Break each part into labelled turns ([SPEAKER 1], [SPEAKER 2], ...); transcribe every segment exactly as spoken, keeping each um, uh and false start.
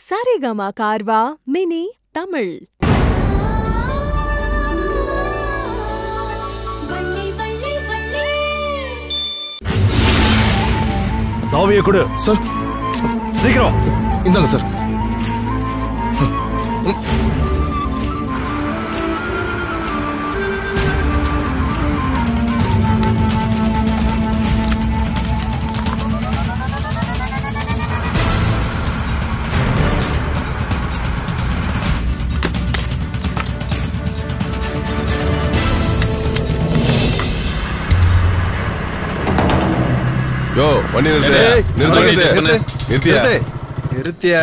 [SPEAKER 1] Saregama Karva Mini Tamil.
[SPEAKER 2] சாவியை கொடு
[SPEAKER 3] sir.
[SPEAKER 2] சீக்கிரம்
[SPEAKER 3] இந்தாங்க சார்.
[SPEAKER 4] யோ வண்டி நிறுத்து நிறுத்து நிறுத்தியா
[SPEAKER 5] நிறுத்தியா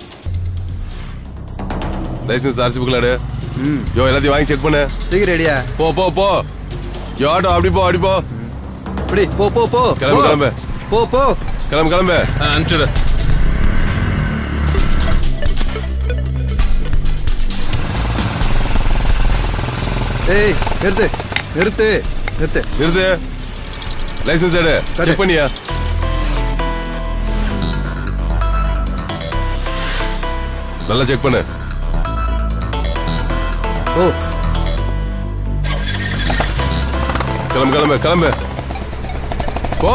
[SPEAKER 4] லைசன்ஸ் ஆர்சி புக்ல எடு. யோ எல்லாத்தையும் வாங்கி செக் பண்ணு.
[SPEAKER 5] சீக்கிரம் ரெடியா?
[SPEAKER 4] போ போ போ. யோ ஆட்டோ அப்படி போ அப்படி போ.
[SPEAKER 5] அப்படி போ போ போ.
[SPEAKER 4] கிளம்பு கிளம்பு.
[SPEAKER 5] போ போ.
[SPEAKER 4] கிளம்பு கிளம்பு.
[SPEAKER 2] அனுப்பிச்சுடு.
[SPEAKER 5] ஏய் நிறுத்து நிறுத்து நிறுத்து
[SPEAKER 4] நிறுத்து. லைசன்ஸ் எடு. செக் பண்ணியா? நல்லா செக் பண்ணு.
[SPEAKER 5] ஓ
[SPEAKER 4] கிளம்பு கிளம்பு கிளம்பு. போ.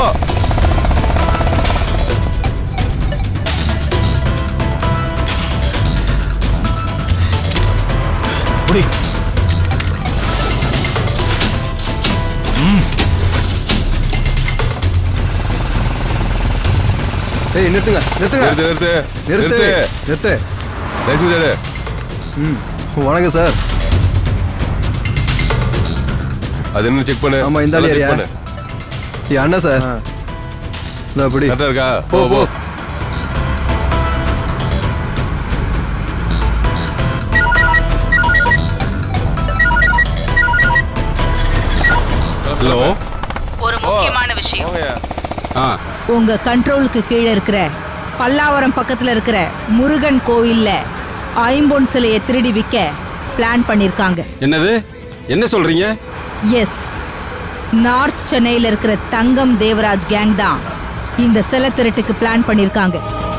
[SPEAKER 2] புடி.
[SPEAKER 5] ஏய் நிறுத்துங்க நிறுத்துங்க.
[SPEAKER 4] நிறுத்து நிறுத்து
[SPEAKER 5] நிறுத்து நிறுத்து.
[SPEAKER 4] லைசன்ஸ் எடு.
[SPEAKER 5] ம் வணக்கம் சார்.
[SPEAKER 4] அது என்ன செக் பண்ணு.
[SPEAKER 5] ஆமா இந்த ஏரியா. ஏ அண்ணா சார். நான் அப்படி
[SPEAKER 4] கரெக்டா இருக்கா?
[SPEAKER 5] போ போ.
[SPEAKER 4] ஹலோ.
[SPEAKER 6] ஒரு முக்கியமான விஷயம்.
[SPEAKER 4] ஆ
[SPEAKER 6] உங்க கண்ட்ரோலுக்கு கீழே இருக்கிற பல்லாவரம் பக்கத்துல இருக்கிற முருகன் கோவில்ல ஐம்பொன் சிலையை திருடி விற்க பிளான் பண்ணிருக்காங்க.
[SPEAKER 7] என்னது? என்ன சொல்றீங்க?
[SPEAKER 6] எஸ், நார்த் சென்னையில இருக்கிற தங்கம் தேவராஜ் கேங் தான் இந்த சிலை திருட்டுக்கு பிளான் பண்ணிருக்காங்க.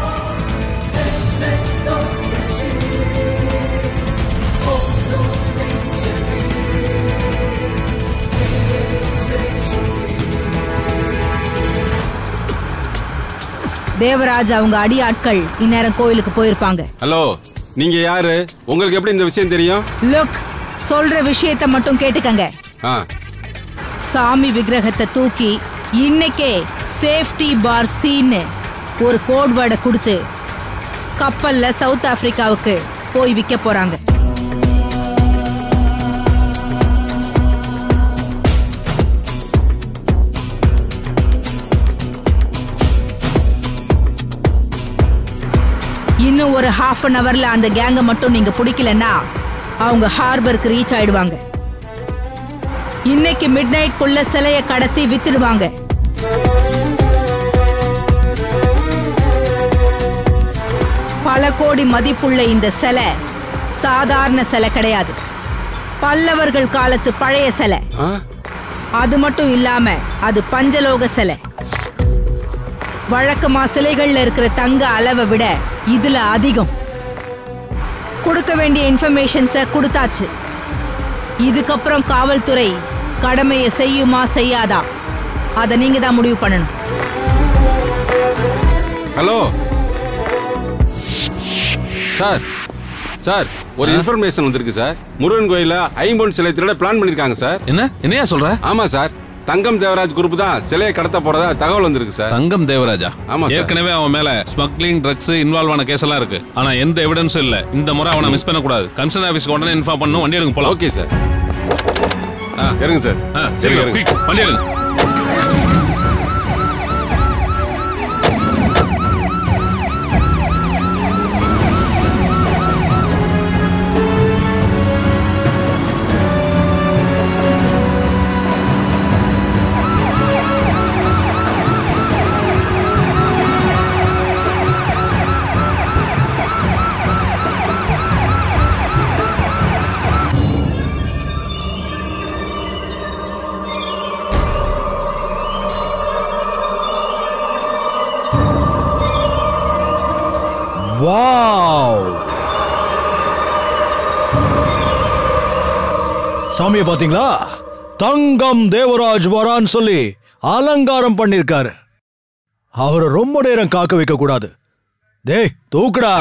[SPEAKER 6] தேவராஜ் அவங்க அடி ஆட்கள் இந்நேரம் கோயிலுக்கு போயிருப்பாங்க.
[SPEAKER 7] ஹலோ, நீங்க யாரு? உங்களுக்கு எப்படி இந்த விஷயம் தெரியும்?
[SPEAKER 6] லுக், சொல்ற விஷயத்தை மட்டும் கேட்டுக்கங்க.
[SPEAKER 7] ஆ.
[SPEAKER 6] சாமி விக்கிரகத்தை தூக்கி இன்னைக்கே சேஃப்டி பார் சீன்னு ஒரு கோட் வேர்டை கொடுத்து கப்பல்ல சவுத் ஆப்பிரிக்காவுக்கு போய் விற்க போறாங்க. இன்னும் ஒரு ஹாஃப் அன் அவர்ல அந்த கேங்க மட்டும் நீங்க பிடிக்கலன்னா அவங்க ஹார்பருக்கு ரீச் ஆயிடுவாங்க. இன்னைக்கு மிட் நைட் குள்ள சிலைய கடத்தி வித்துடுவாங்க. பல கோடி மதிப்புள்ள இந்த சிலை சாதாரண சிலை கிடையாது. பல்லவர்கள் காலத்து பழைய சிலை. அது மட்டும் இல்லாம அது பஞ்சலோக சிலை. வழக்கமா சிலைகள்ல இருக்கிற தங்க அளவை விட இதுல அதிகம். கொடுக்க வேண்டிய இன்ஃபர்மேஷன்ஸை கொடுத்தாச்சு. இதுக்கப்புறம் காவல்துறை கடமையை செய்யுமா செய்யாதா அதை நீங்க தான் முடிவு பண்ணணும்.
[SPEAKER 7] ஹலோ சார், சார் ஒரு இன்ஃபர்மேஷன் வந்திருக்கு சார். முருகன் கோயில ஐம்பொன் சிலை திருட பிளான் பண்ணிருக்காங்க சார்.
[SPEAKER 2] என்ன என்னையா சொல்ற?
[SPEAKER 7] ஆமா சார், தங்கம் தேவராஜ் குரூப் தான் சிலையை கடத்த போறதா தகவல் வந்திருக்கு சார்.
[SPEAKER 2] தங்கம் தேவராஜா?
[SPEAKER 7] ஆமா சார்.
[SPEAKER 2] ஏற்கனவே அவன் மேல ஸ்மக்லிங், ட்ரக்ஸ் இன்வால்வ் ஆன கேஸ் எல்லாம் இருக்கு. ஆனா எந்த எவிடன்ஸும் இல்ல. இந்த முறை அவனை மிஸ் பண்ண கூடாது. கமிஷனர் ஆபீஸ்க்கு உடனே இன்ஃபார்ம் பண்ணனும். வண்டி எடுங்க போலாம்.
[SPEAKER 7] Okay sir.
[SPEAKER 4] இருங்க சார்.
[SPEAKER 2] சரி, வண்டி எடுங்க.
[SPEAKER 3] சாமிய பாத்தீங்களா? தங்கம் தேவராஜ் வரான்னு சொல்லி அலங்காரம் பண்ணிருக்காரு. அவரை ரொம்ப நேரம் காக்க வைக்க கூடாது. டேய் தூக்குடா.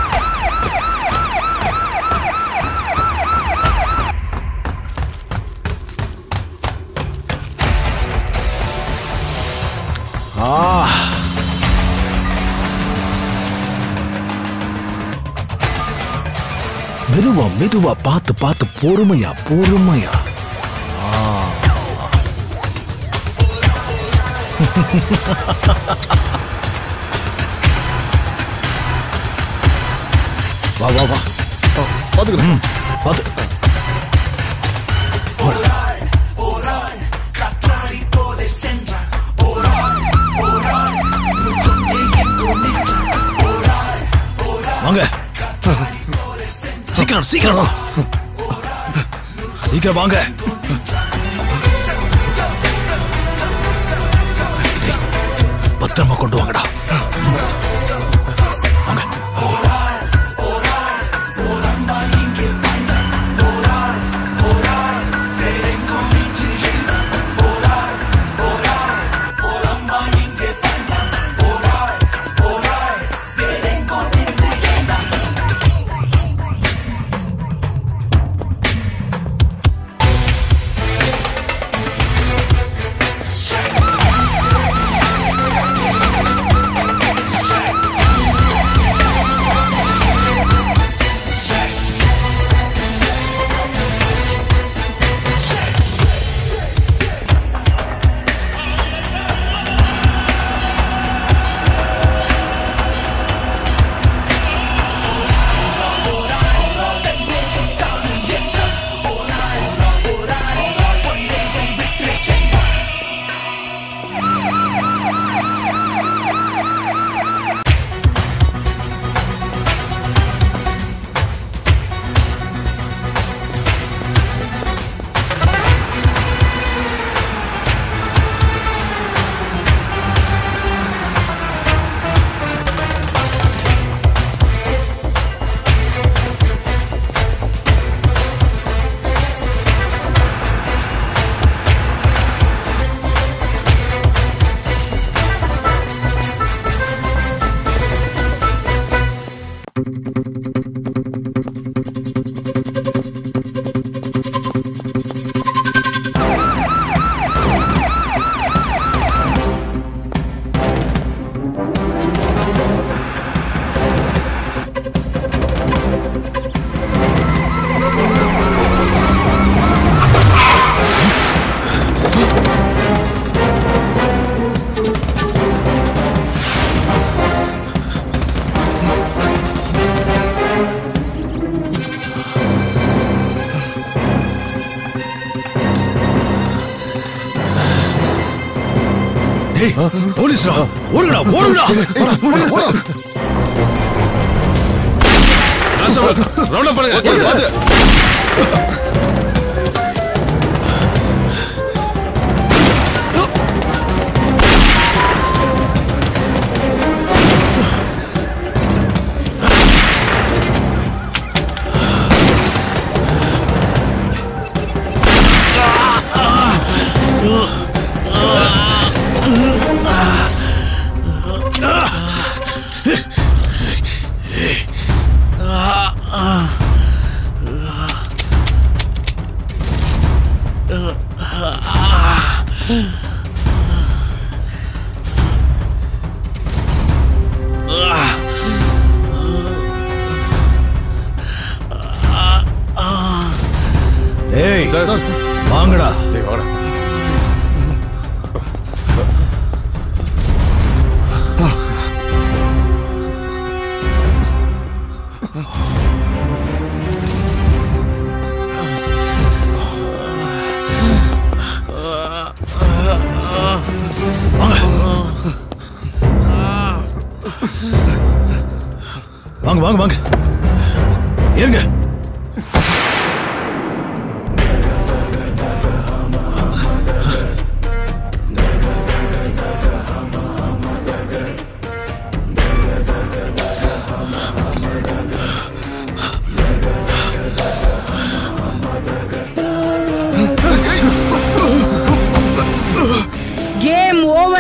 [SPEAKER 3] ஆ மெதுவா மெதுவா பார்த்து பார்த்து பொறுமையா பொறுமையா. வா வா வா
[SPEAKER 4] பாத்துக்கிறேன்.
[SPEAKER 3] பாத்து வாங்க. சீக்கிரம் சீக்கிரம் சீக்கிரம் வாங்க. பத்திரமா கொண்டு வாங்கடா. வாங்க. போலீஸ்ரா, ஓடுடா ஓடுடா.
[SPEAKER 2] ரவுண்ட் அப் பண்ணுங்க.
[SPEAKER 3] ஏய் சார் வாங்கடா.
[SPEAKER 4] டேய் வாடா.
[SPEAKER 3] வாங்க வாங்க வாங்க இருங்க.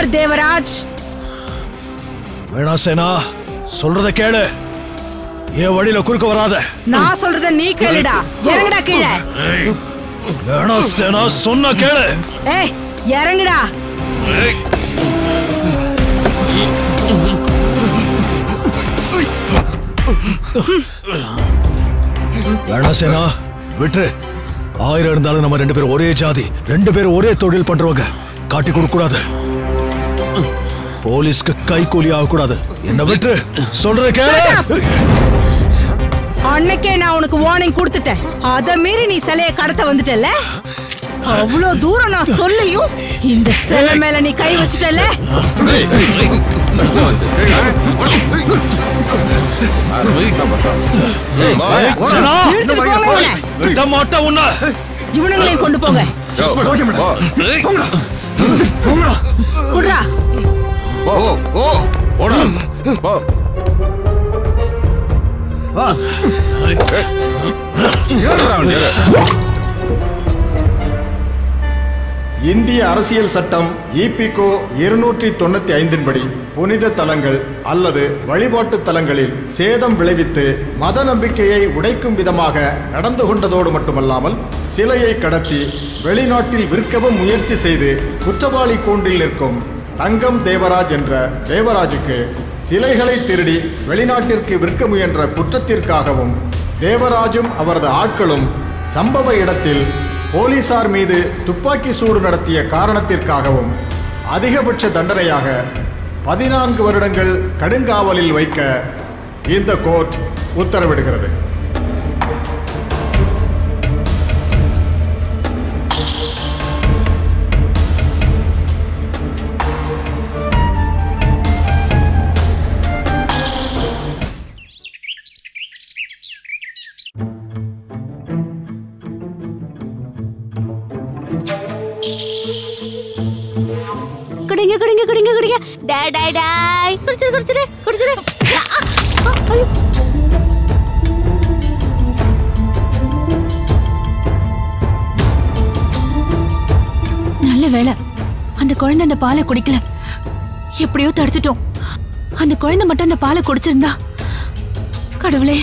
[SPEAKER 6] மிஸ்டர் தேவராஜ்.
[SPEAKER 3] வேணா சேனா, சொல்றத கேளு. என் வழியில குறுக்க வராத.
[SPEAKER 6] நான் சொல்றத நீ கேளுடா. இறங்குடா கீழே.
[SPEAKER 3] வேணா சேனா, சொன்ன கேளு.
[SPEAKER 6] ஏய், இறங்குடா.
[SPEAKER 3] வேணா சேனா, விட்டு. ஆயிரம் இருந்தாலும் நம்ம ரெண்டு பேரும் ஒரே ஜாதி, ரெண்டு பேரும் ஒரே தொழில் பண்றவங்க. காட்டி கொடுக்க கூடாது. போலீஸ்க்கு கை கூலி ஆக கூடாது. என்ன விட்டு, சொல்றத கேளு.
[SPEAKER 6] அன்னைக்கே நான் உனக்கு வார்னிங் கொடுத்துட்டேன். அத மீறி நீ சிலையை கடத்த வந்துட்டல. அவ்வளவு தூரம் நான் சொல்லியும் இந்த சிலை மேல நீ கை வச்சுட்டல. இவனுங்களையும் கொண்டு போங்க. குட்ரா.
[SPEAKER 8] இந்திய அரசியல் சட்டம் ஈபிகோ இருநூற்றி தொண்ணூத்தி ஐந்தின் படி புனித தலங்கள் அல்லது வழிபாட்டு தலங்களில் சேதம் விளைவித்து மத நம்பிக்கையை உடைக்கும் விதமாக நடந்து கொண்டதோடு மட்டுமல்லாமல் சிலையை கடத்தி வெளிநாட்டில் விற்கவும் முயற்சி செய்து குற்றவாளி கூண்டில் நிற்கும் தங்கம் தேவராஜ் என்ற தேவராஜுக்கு சிலைகளை திருடி வெளிநாட்டிற்கு விற்க முயன்ற குற்றத்திற்காகவும் தேவராஜும் அவரது ஆட்களும் சம்பவ இடத்தில் போலீசார் மீது துப்பாக்கி சூடு நடத்திய காரணத்திற்காகவும் அதிகபட்ச தண்டனையாக பதினான்கு வருடங்கள் கடுங்காவலில் வைக்க இந்த கோர்ட் உத்தரவிடுகிறது.
[SPEAKER 9] குடிங்க குடிங்க குடிங்க குடிங்க டாய் டாய் டாய் குடிச்சிரு குடிச்சிரு குடிச்சிரு.
[SPEAKER 10] நல்ல வேளை அந்த குழந்தை அந்த பாலை குடிக்கல. எப்படியோ தடுத்துட்டோம். அந்த குழந்தை மட்டும் அந்த பாலை குடிச்சிருந்தா, கடவுளே.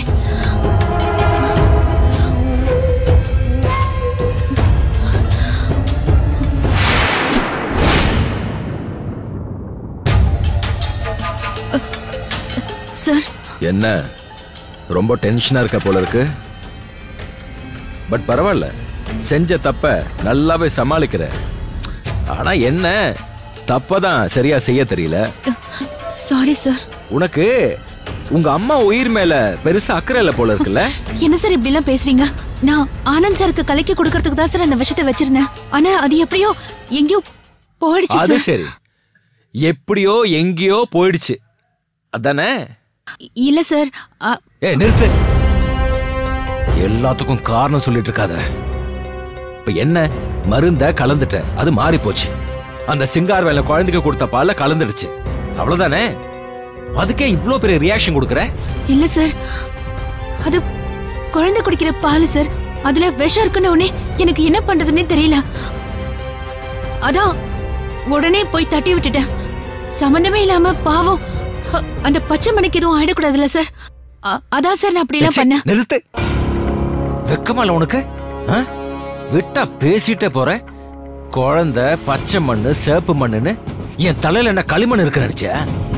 [SPEAKER 10] சார்,
[SPEAKER 11] என்ன ரொம்ப டென்ஷனா இருக்க போல இருக்கு. பட் பரவாயில்ல, செஞ்ச தப்ப நல்லாவே சமாளிக்கிற. ஆனா என்ன, தப்பதான் சரியா செய்ய தெரியல.
[SPEAKER 10] Sorry sir.
[SPEAKER 11] உனக்கு உங்க அம்மா உயிர் மேல பெருசா அக்கறை இல்ல போல இருக்குல்ல.
[SPEAKER 10] என்ன சார் இப்படி எல்லாம் பேசுறீங்க? நான் ஆனந்த் சாருக்கு கலைக்கு கொடுக்கறதுக்கு தான் சார் அந்த விஷயத்தை வச்சிருந்தேன். ஆனா அது எப்படியோ எங்கேயோ போயிடுச்சு.
[SPEAKER 11] அது சரி, எப்படியோ எங்கேயோ போயிடுச்சு அதானே?
[SPEAKER 10] இல்ல சார்.
[SPEAKER 11] ஏ நிறுத்து, எல்லாத்துக்கும் காரணம் சொல்லிட்டு இருக்காத. இப்ப என்ன, மருந்த கலந்துட்ட, அது மாறி போச்சு. அந்த சிங்கார் வேலை குழந்தைக்கு கொடுத்த பால கலந்துடுச்சு, அவ்வளவுதானே? அதுக்கே இவ்ளோ பெரிய ரியாக்ஷன் கொடுக்கற?
[SPEAKER 10] இல்ல சார், அது குழந்தை குடிக்கிற பால் சார். அதுல விஷம் இருக்குன்னு உடனே எனக்கு என்ன பண்றதுன்னே தெரியல. அதான் உடனே போய் தட்டி விட்டுட்டேன். சம்பந்தமே இல்லாம பாவம் அந்த பச்சை மணிக்கு எதுவும் ஆயிடக்கூடாதுல்ல சார். அதான் சார் நான் அப்படி எல்லாம் பண்ண.
[SPEAKER 11] நிறுத்து, வெக்கமால உனக்கு? விட்டா பேசிட்டே போற. குழந்தை பச்சை மண்ணு சேப்பு மண்ணுன்னு என் தலையில என்ன களிமண் இருக்கு நினைச்ச?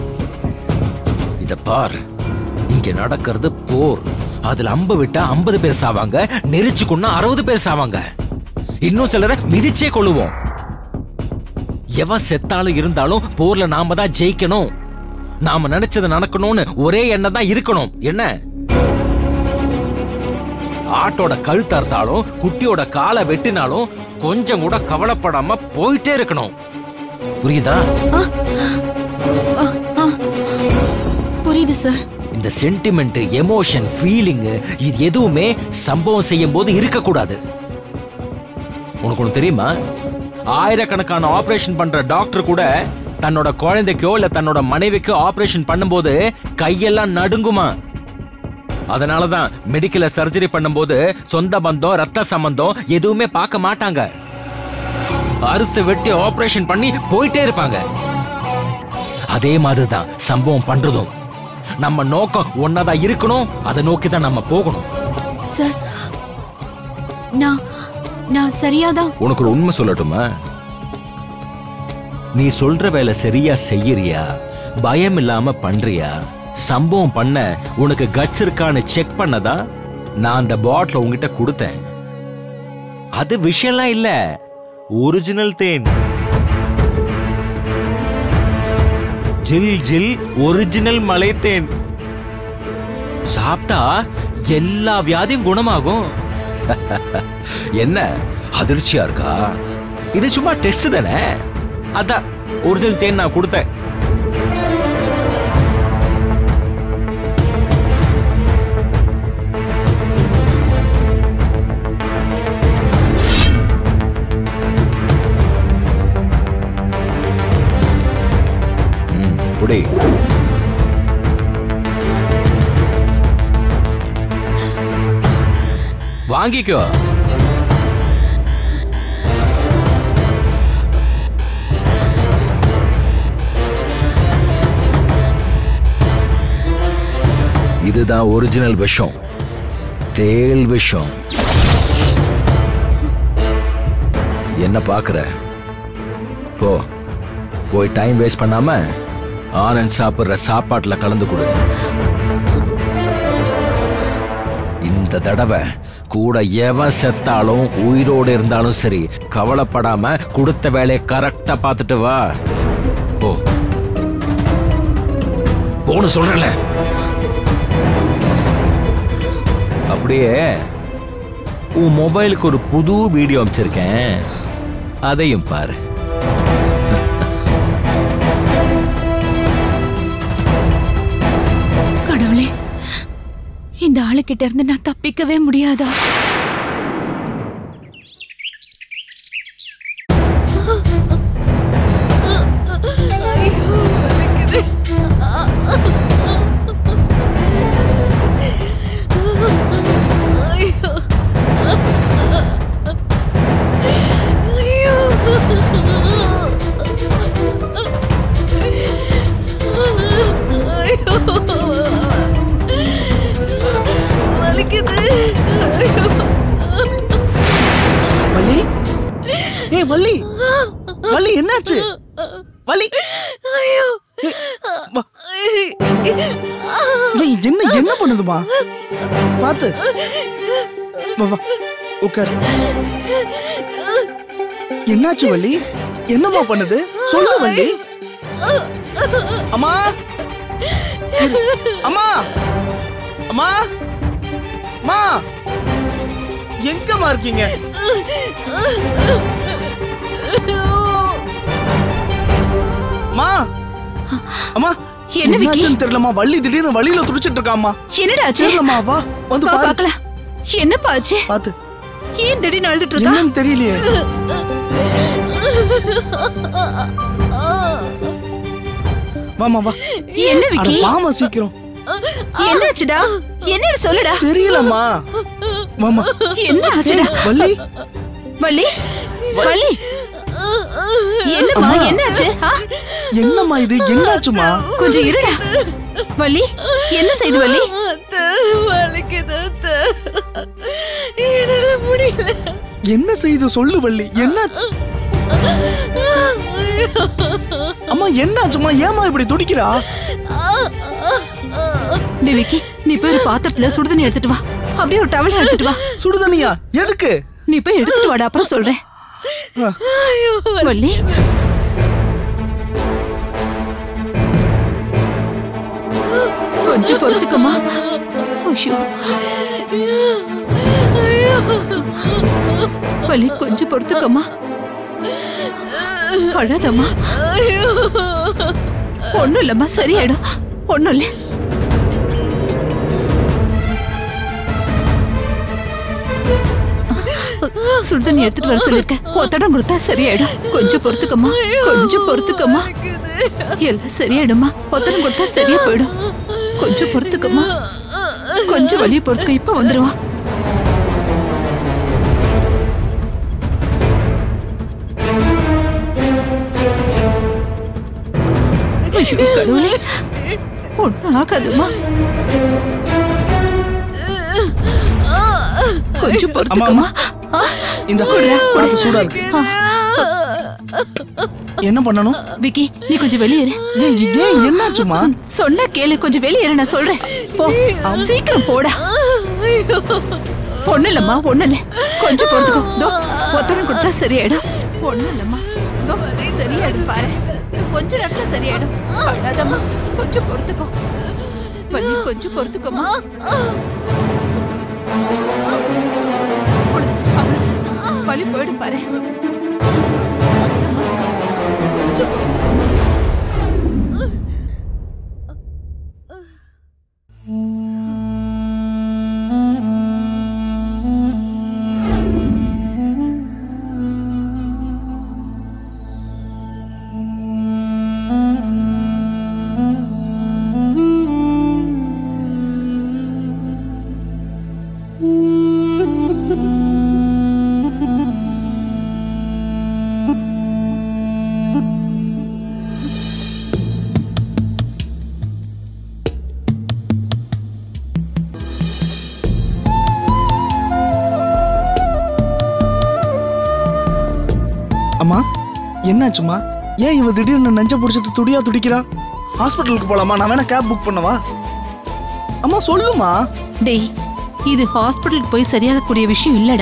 [SPEAKER 11] இத பார், இங்க நடக்கிறது போர். அதுல அம்பு விட்டா ஐம்பது பேர் சாவாங்க, நெரிச்சு கொன்னா அறுபது பேர் சாவாங்க. இன்னும் சிலரை மிதிச்சே கொள்ளுவோம். எவன் செத்தாலும் இருந்தாலும் போர்ல நாம தான் ஜெயிக்கணும். நாம நினைச்சது நடக்கணும்னு ஒரே எண்ணம் தான் இருக்கணும். என்ன, ஆட்டோட கழுத்து அறுத்தாலும் குட்டியோட காலை வெட்டினாலும் கொஞ்சம் கூட கவலைப்படாம போயிட்டே இருக்கணும். புரியுதா?
[SPEAKER 10] புரியுது சார்.
[SPEAKER 11] இந்த சென்டிமெண்ட், எமோஷன், ஃபீலிங் இது எதுவுமே சம்பவம் செய்யும் போது இருக்க கூடாது. உனக்கு ஒண்ணு தெரியுமா, ஆயிரக்கணக்கான ஆபரேஷன் பண்ற டாக்டர் கூட தன்னோட குழந்தைக்கோ இல்ல தன்னோட மனைவிக்கோ ஆபரேஷன் பண்ணும்போது கையெல்லாம் நடுங்குமா. அதனாலதான் மெடிக்கல சர்ஜரி பண்ணும்போது சொந்த பந்தம், ரத்த சம்பந்தம் எதுவுமே பார்க்க மாட்டாங்க. அறுத்து வெட்டி ஆபரேஷன் பண்ணி போயிட்டே இருப்பாங்க. அதே மாதிரிதான் சம்பவம் பண்றதும். நம்ம நோக்கம் ஒன்னதான் இருக்கணும், அதை நோக்கி தான் நம்ம போகணும்.
[SPEAKER 10] சார், நான் நான் சரியாதான்.
[SPEAKER 11] உனக்கு ஒரு உண்மை சொல்லட்டுமா? நீ சொல்ற வேலை சரியா செய்யறியா, பயம் இல்லாம பண்றியா, சம்பவம் பண்ண உனக்கு கட்ஸ் இருக்கான்னு செக் பண்ணதா நான் அந்த பாட்டில உங்ககிட்ட கொடுத்தேன். அது விஷயம்லாம் இல்ல, ஒரிஜினல் தேன். ஜில் ஜில் ஒரிஜினல் மலை தேன். சாப்பிட்டா எல்லா வியாதியும் குணமாகும். என்ன அதிர்ச்சியா இருக்கா? இது சும்மா டெஸ்ட் தானே, அதான் ஒரிஜினல் தேன் நான் கொடுத்தேன். குடி. வாங்கிக்கோ. இதுதான் ஒரிஜினல் விஷம், தேள் விஷம். என்ன பாக்குற? போ, போய் டைம் வேஸ்ட் பண்ணாம ஆனந்த் சாப்பிடுற சாப்பாட்டுல கலந்து கொடு. இந்த தடவை கூட எவன் செத்தாலும் உயிரோடு இருந்தாலும் சரி, கவலைப்படாம கொடுத்த வேலையை கரெக்டா பார்த்துட்டு வா. போ, போன்னு சொல்றல. அப்படியே உன் மொபைலுக்கு ஒரு புது வீடியோ அமைச்சிருக்கேன், அதையும் பாரு.
[SPEAKER 10] கடவுளே, இந்த ஆளுகிட்ட இருந்து நான் தப்பிக்கவே முடியாதா?
[SPEAKER 12] வள்ளி, வள்ளி என்னாச்சு? வள்ளி, என்ன என்ன பண்ணுதுமா? பாத்து உட்கார். என்னாச்சு வள்ளி? என்னமா பண்ணுது? சொல்லு வள்ளி. அம்மா, அம்மா, அம்மா, அம்மா, எங்கம்மா இருக்கீங்க? அம்மா, அம்மா, என்னாச்சுன்னு தெரியலமா. வள்ளி திடீர்னு வழியில துடிச்சிட்டு இருக்காம்மா.
[SPEAKER 6] என்னடா ஆச்சு?
[SPEAKER 12] தெரியலமா, வா வந்து
[SPEAKER 6] பாக்கலாம். என்னப்பா ஆச்சு?
[SPEAKER 12] பாத்து.
[SPEAKER 6] ஏன் திடீர்னு அழுதுட்டு இருக்கா?
[SPEAKER 12] என்னன்னு தெரியலையே. வாமா வா.
[SPEAKER 6] என்ன விக்கி?
[SPEAKER 12] வாமா சீக்கிரம்.
[SPEAKER 6] என்னாச்சுடா? என்னன்னு சொல்லுடா.
[SPEAKER 12] தெரியலம்மா. வாமா.
[SPEAKER 6] என்ன ஆச்சுடா?
[SPEAKER 12] வள்ளி,
[SPEAKER 6] வள்ளி, வள்ளி, என்னம்மா என்னாச்சு?
[SPEAKER 12] என்னம்மா இது? என்னாச்சுமா?
[SPEAKER 6] கொஞ்சம் இருடா. வள்ளி, என்ன செய்து வள்ளி?
[SPEAKER 12] என்ன செய்து சொல்லு வள்ளி, என்னாச்சு? அம்மா என்னாச்சுமா? ஏமா இப்படி துடிக்கிறா?
[SPEAKER 6] விக்கி, நீ போய் ஒரு பாத்திரத்துல சுடுதண்ணி எடுத்துட்டு வா. அப்படியே ஒரு டவல் எடுத்துட்டு வா.
[SPEAKER 12] சுடுதண்ணியா? எதுக்கு?
[SPEAKER 6] நீ போய் எடுத்துட்டு வாடா, அப்புறம் சொல்றேன். வள்ளி, கொஞ்சம் பொறுத்துக்கம்மா. வள்ளி, கொஞ்சம் பொறுத்துக்கம்மா. அழாதம்மா. ஒண்ணும் இல்லம்மா, சரியாயிடும். ஒண்ணும் இல்ல. சுடுதண்ணி எடுத்துட்டு வர சொல்லிருக்கேன். ஒத்தடம் கொடுத்தா சரியாயிடும். கொஞ்சம் பொறுத்துக்கம்மா, கொஞ்சம் பொறுத்துக்கம்மா. எல்லாம் சரியாயிடுமா. ஒத்தடம் கொடுத்தா சரியா போயிடும். கொஞ்சம் பொறுத்துக்கம்மா, கொஞ்சம் வலிய பொறுத்துக்க. இப்ப வந்துருவா. கடவுளே ஒன்னும் ஆகாதுமா. கொஞ்சம் பொறுத்துக்கமா.
[SPEAKER 12] இந்த குடத்து சூடா இருக்கு. என்ன பண்ணணும்?
[SPEAKER 6] விக்கி நீ கொஞ்சம் வெளியேறு.
[SPEAKER 12] ஏன் என்னாச்சுமா?
[SPEAKER 6] சொன்ன கேளு, கொஞ்சம் வெளியேறு, நான் சொல்றேன். போ சீக்கிரம் போடா. ஒண்ணு இல்லம்மா, ஒண்ணு இல்ல, கொஞ்சம் பொறுத்துக்கோ. தோ ஒத்தனம் கொடுத்தா சரியாயிடும். ஒண்ணு இல்லம்மா, தோ சரியாயிடும் பாரு. கொஞ்ச நேரத்துல சரியாயிடும். அழாதம்மா, கொஞ்சம் பொறுத்துக்கோ. வலி கொஞ்சம் பொறுத்துக்கோமா. வலி போயிடும் பாரு. கொஞ்சம் பொறுத்துக்கோமா.
[SPEAKER 12] அம்மா என்னாச்சுமா? ஏன் இவ திடீர்னு நெஞ்ச பிடிச்சிட்டு துடியா துடிக்கிறா? ஹாஸ்பிட்டலுக்கு போலாமா? நான் வேணா கேப் புக் பண்ணவா? அம்மா சொல்லுமா.
[SPEAKER 6] டேய், இது ஹாஸ்பிட்டலுக்கு போய் சரியாகக்கூடிய விஷயம் இல்லடா.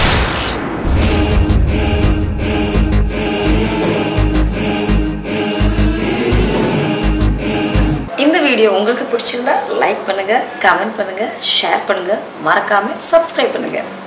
[SPEAKER 13] இந்த வீடியோ உங்களுக்கு பிடிச்சிருந்தா லைக் பண்ணுங்க, கமெண்ட் பண்ணுங்க, ஷேர் பண்ணுங்க, மறக்காம சப்ஸ்கிரைப் பண்ணுங்க.